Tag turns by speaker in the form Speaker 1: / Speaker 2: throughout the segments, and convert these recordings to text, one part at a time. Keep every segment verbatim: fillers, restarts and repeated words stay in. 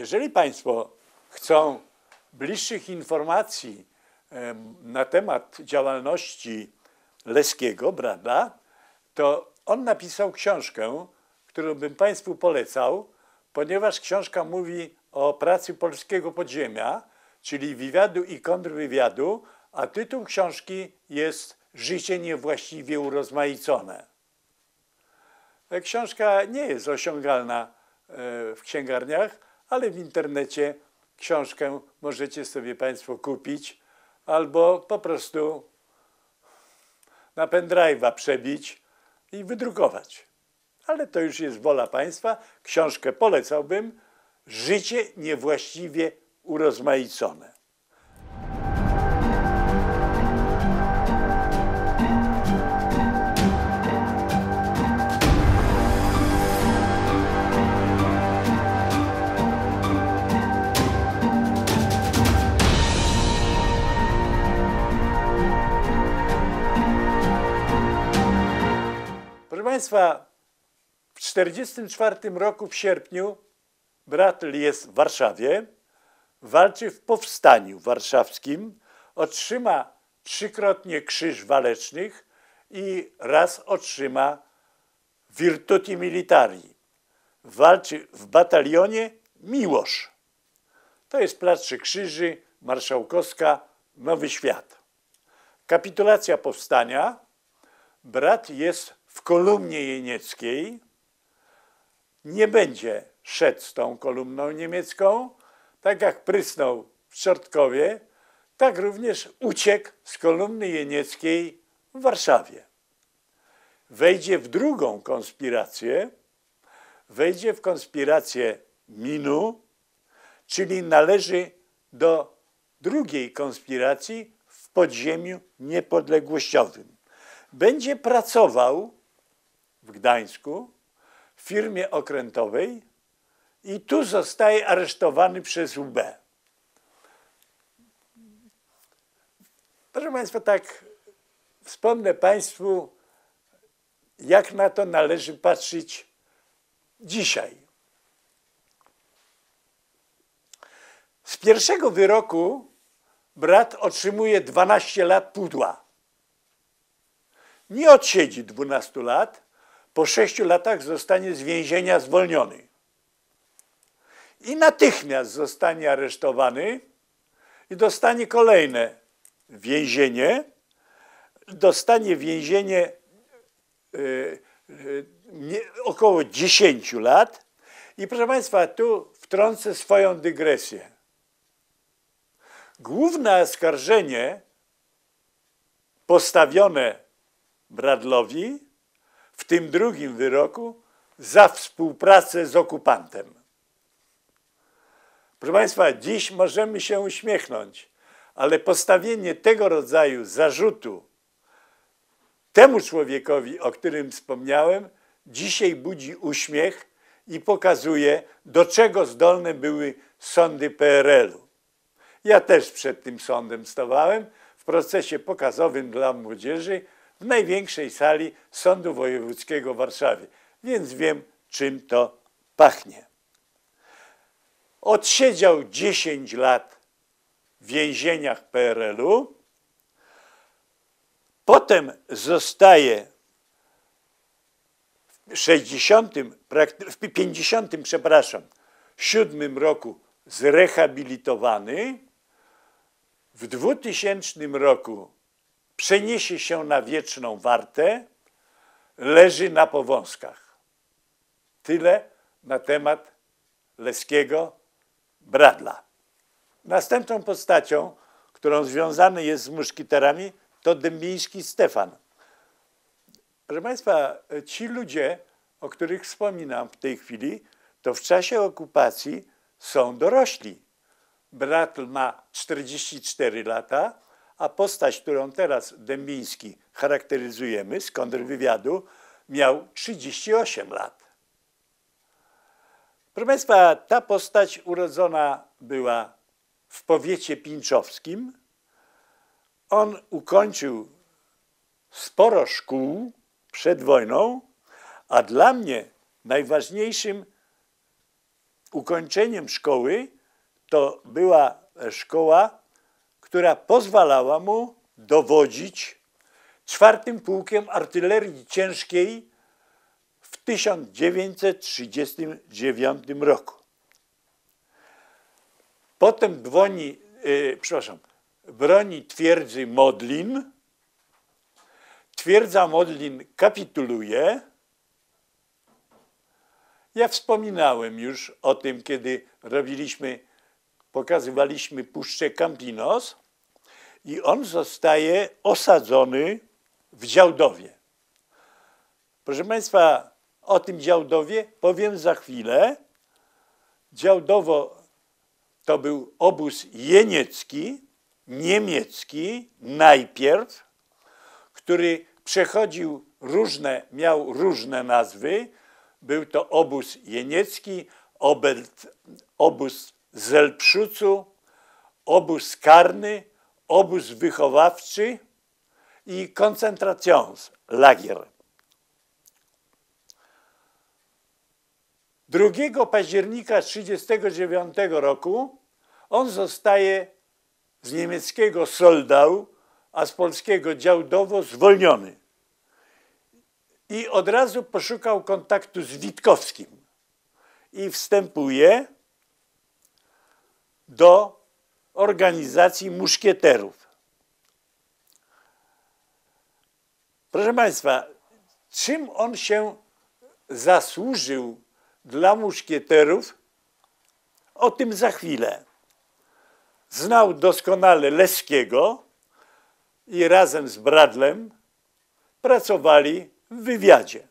Speaker 1: Jeżeli Państwo chcą bliższych informacji na temat działalności Leskiego, Bradla, to on napisał książkę, którą bym Państwu polecał, ponieważ książka mówi o pracy polskiego podziemia, czyli wywiadu i kontrwywiadu, a tytuł książki jest Życie niewłaściwie urozmaicone. Książka nie jest osiągalna w księgarniach, ale w internecie książkę możecie sobie Państwo kupić albo po prostu na pendrive'a przebić i wydrukować. Ale to już jest wola Państwa. Książkę polecałbym. Życie niewłaściwie urozmaicone. Proszę Państwa, w tysiąc dziewięćset czterdziestym czwartym roku w sierpniu Bradl jest w Warszawie, walczy w powstaniu warszawskim, otrzyma trzykrotnie Krzyż Walecznych i raz otrzyma Virtuti Militari. Walczy w batalionie Miłosz. To jest Plac Trzech Krzyży, Marszałkowska, Nowy Świat. Kapitulacja powstania. Bradl jest w kolumnie jenieckiej. Nie będzie szedł z tą kolumną niemiecką, tak jak prysnął w Czortkowie, tak również uciekł z kolumny jenieckiej w Warszawie. Wejdzie w drugą konspirację, wejdzie w konspirację Minu, czyli należy do drugiej konspiracji w podziemiu niepodległościowym. Będzie pracował w Gdańsku w firmie okrętowej i tu zostaje aresztowany przez U B. Proszę Państwa, tak wspomnę Państwu, jak na to należy patrzeć dzisiaj. Z pierwszego wyroku Bradl otrzymuje dwanaście lat pudła. Nie odsiedzi dwunastu lat, po sześciu latach zostanie z więzienia zwolniony. I natychmiast zostanie aresztowany i dostanie kolejne więzienie. Dostanie więzienie yy, yy, nie, około dziesięciu lat. I proszę Państwa, tu wtrącę swoją dygresję. Główne oskarżenie postawione Bradlowi w tym drugim wyroku za współpracę z okupantem. Proszę Państwa, dziś możemy się uśmiechnąć, ale postawienie tego rodzaju zarzutu temu człowiekowi, o którym wspomniałem, dzisiaj budzi uśmiech i pokazuje, do czego zdolne były sądy P R L-u. Ja też przed tym sądem stawałem w procesie pokazowym dla młodzieży w największej sali Sądu Wojewódzkiego w Warszawie, więc wiem, czym to pachnie. Odsiedział dziesięć lat w więzieniach P R L-u, potem zostaje w sześćdziesiątym, w pięćdziesiątym, przepraszam, siódmym roku zrehabilitowany, w dwutysięcznym roku przeniesie się na wieczną wartę, leży na powązkach. Tyle na temat Leskiego Bradla. Następną postacią, którą związany jest z muszkieterami, to Dębiński Stefan. Proszę Państwa, ci ludzie, o których wspominam w tej chwili, to w czasie okupacji są dorośli. Bradl ma czterdzieści cztery lata, a postać, którą teraz Dębiński charakteryzujemy z kontrwywiadu, miał trzydzieści osiem lat. Proszę Państwa, ta postać urodzona była w powiecie pińczowskim. On ukończył sporo szkół przed wojną, a dla mnie najważniejszym ukończeniem szkoły to była szkoła, która pozwalała mu dowodzić czwartym Pułkiem Artylerii Ciężkiej w tysiąc dziewięćset trzydziestym dziewiątym roku. Potem broni, yy, przepraszam, broni twierdzy Modlin. Twierdza Modlin kapituluje. Ja wspominałem już o tym, kiedy robiliśmy, pokazywaliśmy Puszczę Campinos i on zostaje osadzony w Działdowie. Proszę Państwa, o tym Działdowie powiem za chwilę. Działdowo to był obóz jeniecki, niemiecki najpierw, który przechodził różne, miał różne nazwy. Był to obóz jeniecki, obelt, obóz Zelpszucu, obóz karny, obóz wychowawczy i koncentrationslager. drugiego października tysiąc dziewięćset trzydziestego dziewiątego roku on zostaje z niemieckiego Soldau, a z polskiego Działdowo zwolniony. I od razu poszukał kontaktu z Witkowskim i wstępuje do organizacji muszkieterów. Proszę Państwa, czym on się zasłużył dla muszkieterów? O tym za chwilę. Znał doskonale Leskiego i razem z Bradlem pracowali w wywiadzie.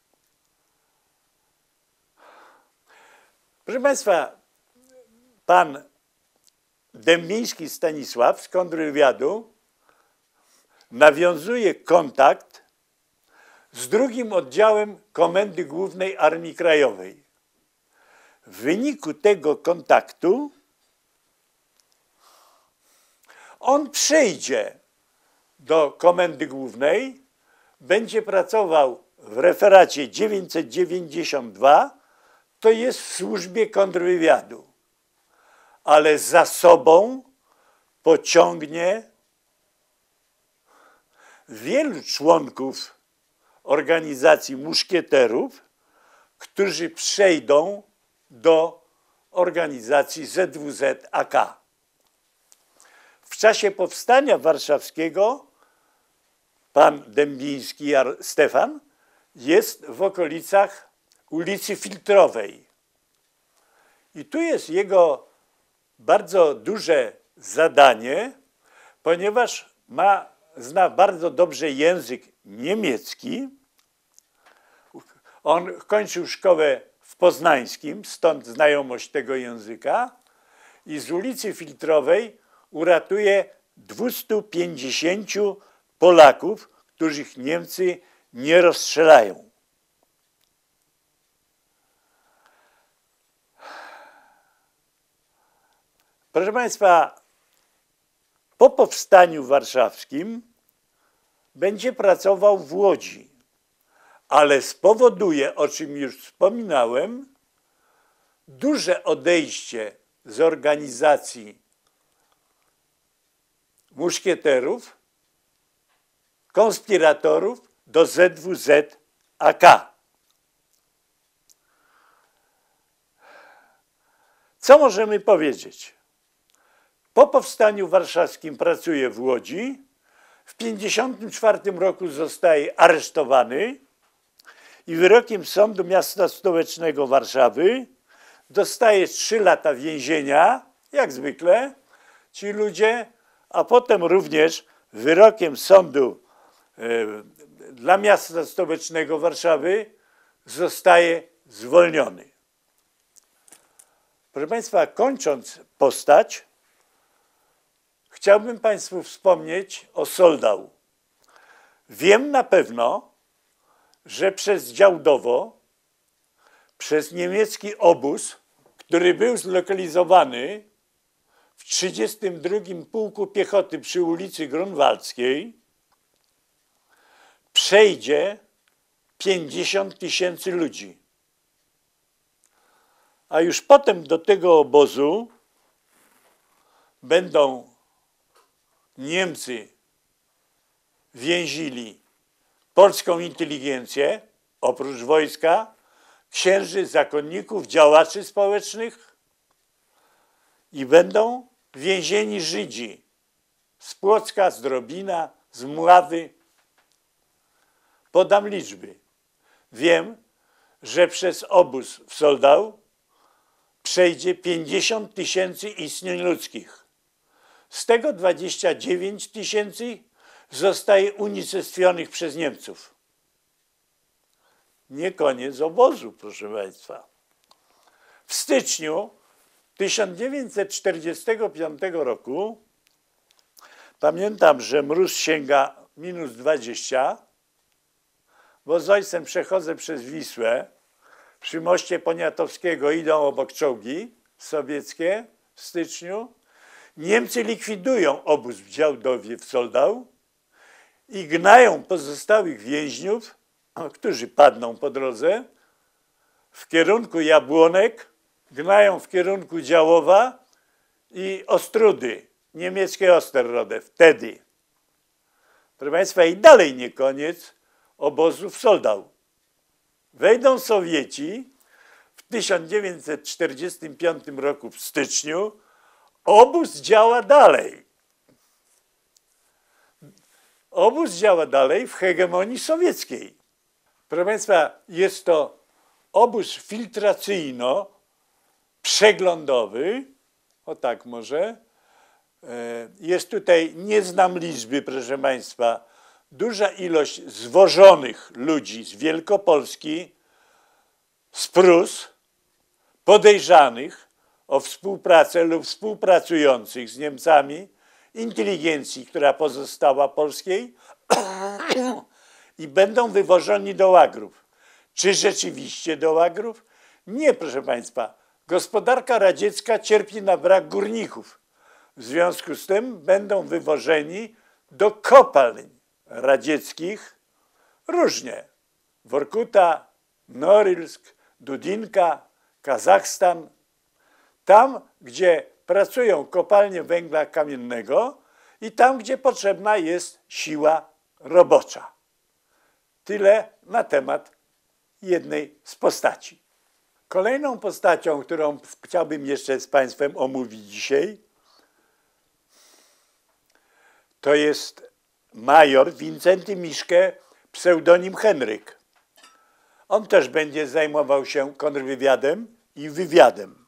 Speaker 1: Proszę Państwa, pan Dębiński Stanisław z kontrwywiadu nawiązuje kontakt z drugim oddziałem Komendy Głównej Armii Krajowej. W wyniku tego kontaktu on przejdzie do Komendy Głównej, będzie pracował w referacie dziewięćset dziewięćdziesiąt dwa, to jest w służbie kontrwywiadu, ale za sobą pociągnie wielu członków organizacji muszkieterów, którzy przejdą do organizacji Z W Z A K. W czasie powstania warszawskiego pan Dębiński Stefan jest w okolicach ulicy Filtrowej. I tu jest jego bardzo duże zadanie, ponieważ ma, zna bardzo dobrze język niemiecki. On kończył szkołę w Poznańskim, stąd znajomość tego języka i z ulicy Filtrowej uratuje dwieście pięćdziesiąt Polaków, których Niemcy nie rozstrzelają. Proszę Państwa, po powstaniu warszawskim będzie pracował w Łodzi, ale spowoduje, o czym już wspominałem, duże odejście z organizacji muszkieterów, konspiratorów do Z W Z A K. Co możemy powiedzieć? Po powstaniu warszawskim pracuje w Łodzi, w tysiąc dziewięćset pięćdziesiątym czwartym roku zostaje aresztowany i wyrokiem Sądu Miasta Stołecznego Warszawy dostaje trzy lata więzienia, jak zwykle ci ludzie, a potem również wyrokiem Sądu y, dla Miasta Stołecznego Warszawy zostaje zwolniony. Proszę Państwa, kończąc postać, chciałbym Państwu wspomnieć o Soldau. Wiem na pewno, że przez Działdowo, przez niemiecki obóz, który był zlokalizowany w trzydziestym drugim Pułku Piechoty przy ulicy Grunwaldzkiej, przejdzie pięćdziesiąt tysięcy ludzi. A już potem do tego obozu będą Niemcy więzili polską inteligencję, oprócz wojska, księży, zakonników, działaczy społecznych i będą więzieni Żydzi z Płocka, z Drobina, z Mławy. Podam liczby. Wiem, że przez obóz w Soldau przejdzie pięćdziesiąt tysięcy istnień ludzkich. Z tego dwadzieścia dziewięć tysięcy zostaje unicestwionych przez Niemców. Nie koniec obozu, proszę Państwa. W styczniu tysiąc dziewięćset czterdziestego piątego roku pamiętam, że mróz sięga minus dwadzieścia, bo z ojcem przechodzę przez Wisłę. Przy moście Poniatowskiego idą obok czołgi sowieckie w styczniu. Niemcy likwidują obóz w Działdowie w Soldau i gnają pozostałych więźniów, którzy padną po drodze, w kierunku Jabłonek, gnają w kierunku Działowa i Ostrudy, niemieckie Osterrode, wtedy. Proszę Państwa, i dalej nie koniec obozu w Soldau. Wejdą Sowieci w tysiąc dziewięćset czterdziestym piątym roku w styczniu, obóz działa dalej. Obóz działa dalej w hegemonii sowieckiej. Proszę Państwa, jest to obóz filtracyjno-przeglądowy, o tak może. Jest tutaj, nie znam liczby, proszę Państwa, duża ilość zwożonych ludzi z Wielkopolski, z Prus, podejrzanych o współpracę lub współpracujących z Niemcami, inteligencji, która pozostała polskiej i będą wywożeni do łagrów. Czy rzeczywiście do łagrów? Nie, proszę Państwa. Gospodarka radziecka cierpi na brak górników. W związku z tym będą wywożeni do kopalń radzieckich różnie. Workuta, Norilsk, Dudinka, Kazachstan. Tam, gdzie pracują kopalnie węgla kamiennego i tam, gdzie potrzebna jest siła robocza. Tyle na temat jednej z postaci. Kolejną postacią, którą chciałbym jeszcze z Państwem omówić dzisiaj, to jest major Wincenty Miszke, pseudonim Henryk. On też będzie zajmował się kontrwywiadem i wywiadem.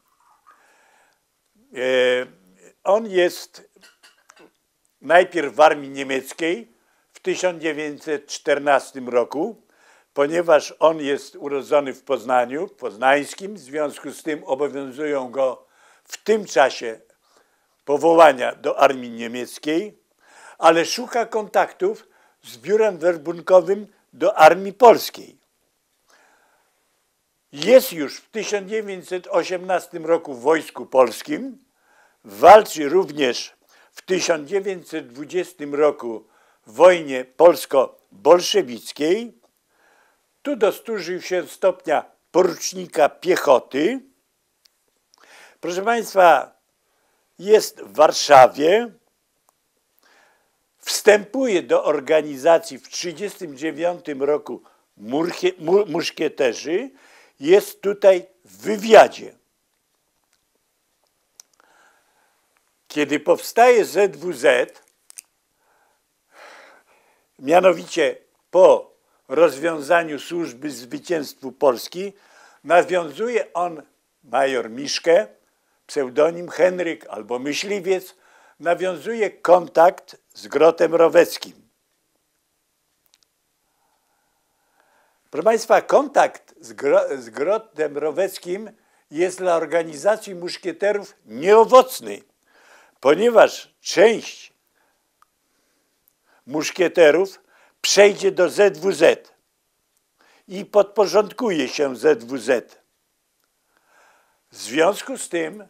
Speaker 1: On jest najpierw w armii niemieckiej w tysiąc dziewięćset czternastym roku, ponieważ on jest urodzony w Poznaniu, poznańskim, w związku z tym obowiązują go w tym czasie powołania do armii niemieckiej, ale szuka kontaktów z biurem werbunkowym do armii polskiej. Jest już w tysiąc dziewięćset osiemnastym roku w Wojsku Polskim, walczy również w tysiąc dziewięćset dwudziestym roku w wojnie polsko-bolszewickiej. Tu dostążył się stopnia porucznika piechoty. Proszę Państwa, jest w Warszawie, wstępuje do organizacji w tysiąc dziewięćset trzydziestym dziewiątym roku muszkieterzy, jest tutaj w wywiadzie. Kiedy powstaje Z W Z, mianowicie po rozwiązaniu służby zwycięstwu Polski, nawiązuje on, major Miszke, pseudonim Henryk albo myśliwiec, nawiązuje kontakt z Grotem Roweckim. Proszę Państwa, kontakt z, Gro z Grotem Roweckim jest dla organizacji muszkieterów nieowocny, ponieważ część muszkieterów przejdzie do Z W Z i podporządkuje się Z W Z. W związku z tym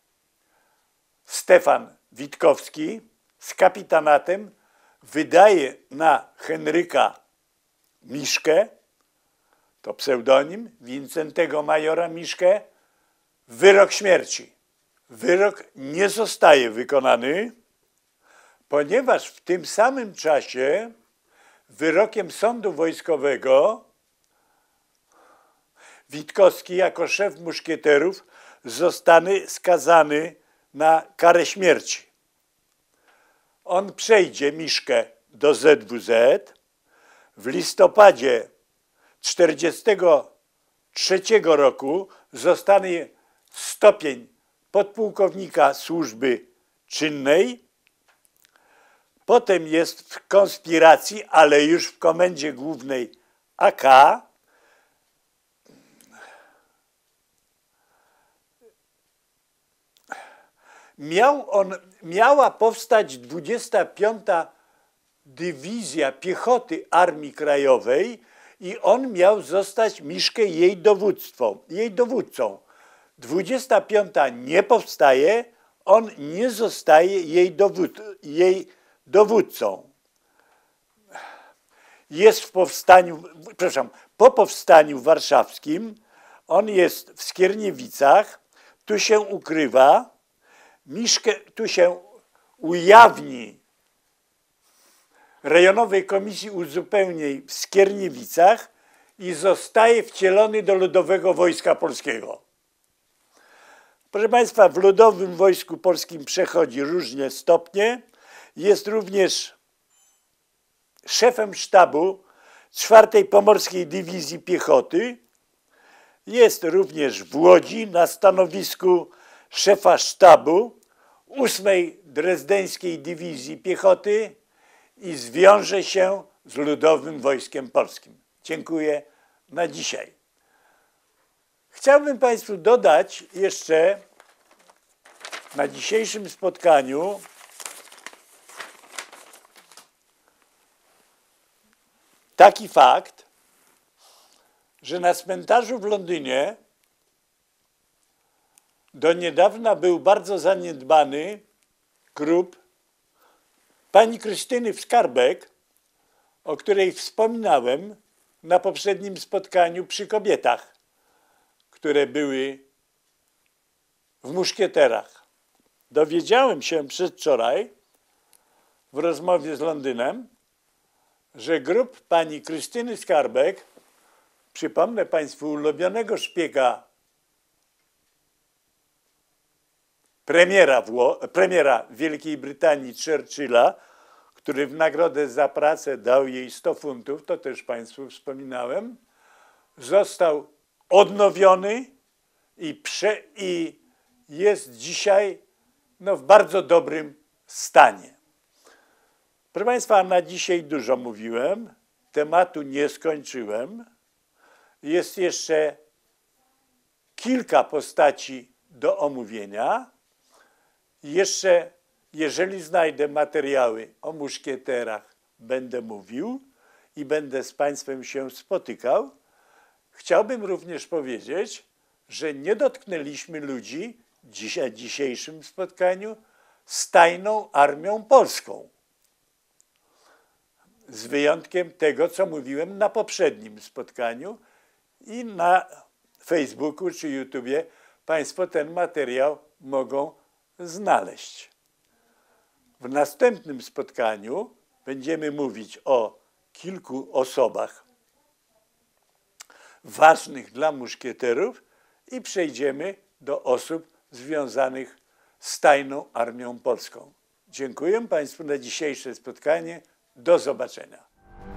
Speaker 1: Stefan Witkowski z kapitanatem wydaje na Henryka Miszkę, to pseudonim Wincentego majora Miszkę, wyrok śmierci. Wyrok nie zostaje wykonany, ponieważ w tym samym czasie wyrokiem sądu wojskowego Witkowski jako szef muszkieterów zostanie skazany na karę śmierci. On przejdzie Miszkę do Z W Z. W listopadzie tysiąc dziewięćset czterdziestego trzeciego roku zostanie stopień podpułkownika służby czynnej. Potem jest w konspiracji, ale już w Komendzie Głównej A K. Miał on, miała powstać dwudziesta piąta Dywizja Piechoty Armii Krajowej i on miał zostać Miszkę jej dowództwą, jej dowódcą. dwudziesta piąta nie powstaje, on nie zostaje jej, dowód, jej dowódcą. Jest w powstaniu, przepraszam, po powstaniu warszawskim, on jest w Skierniewicach, tu się ukrywa, Miszkę, tu się ujawni Rejonowej Komisji Uzupełnień w Skierniewicach i zostaje wcielony do Ludowego Wojska Polskiego. Proszę Państwa, w Ludowym Wojsku Polskim przechodzi różne stopnie. Jest również szefem sztabu czwartej Pomorskiej Dywizji Piechoty. Jest również w Łodzi na stanowisku szefa sztabu ósmej Drezdeńskiej Dywizji Piechoty i zwiąże się z Ludowym Wojskiem Polskim. Dziękuję na dzisiaj. Chciałbym Państwu dodać jeszcze na dzisiejszym spotkaniu taki fakt, że na cmentarzu w Londynie do niedawna był bardzo zaniedbany grób pani Krystyny Skarbek, o której wspominałem na poprzednim spotkaniu przy kobietach, które były w muszkieterach. Dowiedziałem się przedwczoraj w rozmowie z Londynem, że grób pani Krystyny Skarbek, przypomnę Państwu, ulubionego szpiega premiera, Wło- premiera Wielkiej Brytanii Churchilla, który w nagrodę za pracę dał jej sto funtów, to też Państwu wspominałem, został odnowiony i, prze, i jest dzisiaj no, w bardzo dobrym stanie. Proszę Państwa, na dzisiaj dużo mówiłem, tematu nie skończyłem. Jest jeszcze kilka postaci do omówienia. Jeszcze, jeżeli znajdę materiały o muszkieterach, będę mówił i będę z Państwem się spotykał. Chciałbym również powiedzieć, że nie dotknęliśmy ludzi dzisiaj, w dzisiejszym spotkaniu z tajną armią polską. Z wyjątkiem tego, co mówiłem na poprzednim spotkaniu i na Facebooku czy YouTubie Państwo ten materiał mogą znaleźć. W następnym spotkaniu będziemy mówić o kilku osobach ważnych dla muszkieterów i przejdziemy do osób związanych z tajną armią polską. Dziękuję Państwu za dzisiejsze spotkanie. Do zobaczenia.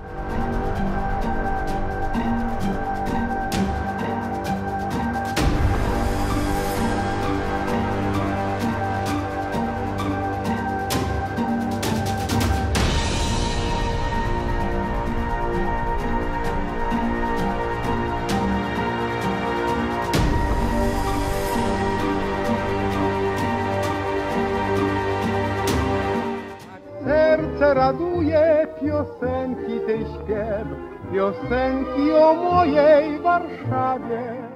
Speaker 2: Serce raduje, piosenki tej śpiew, piosenki o mojej Warszawie.